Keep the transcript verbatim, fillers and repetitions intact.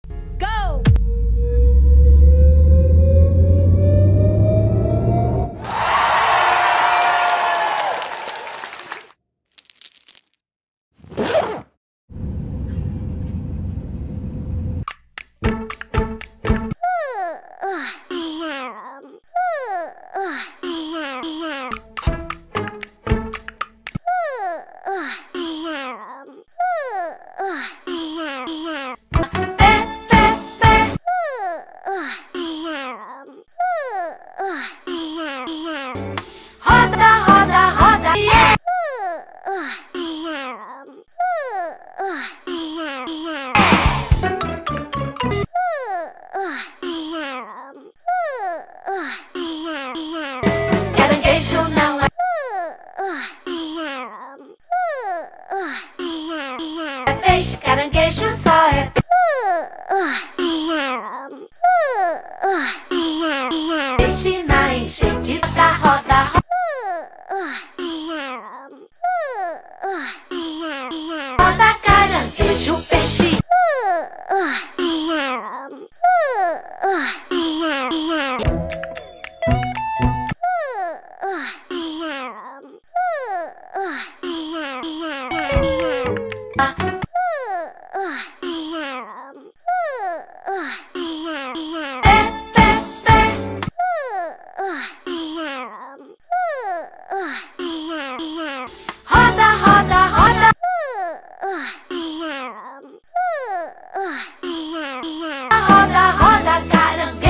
Go! Roda, roda, roda, yeah! Caranguejo não é peixe, caranguejo só é peixe na enchente da roda, roda. Roda, caranguejo, peixe. Roda, roda, roda. Roda, roda, caranguejo.